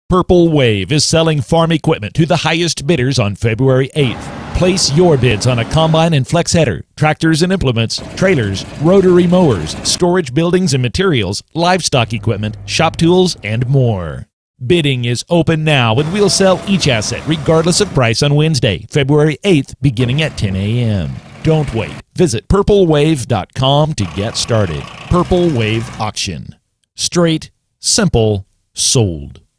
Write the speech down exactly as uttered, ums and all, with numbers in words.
Purple Wave is selling farm equipment to the highest bidders on February eighth. Place your bids on a combine and flex header, tractors and implements, trailers, rotary mowers, storage buildings and materials, livestock equipment, shop tools, and more. Bidding is open now, and we'll sell each asset regardless of price on Wednesday, February eighth, beginning at ten a m Don't wait. Visit purple wave dot com to get started. Purple Wave Auction. Straight, simple, sold.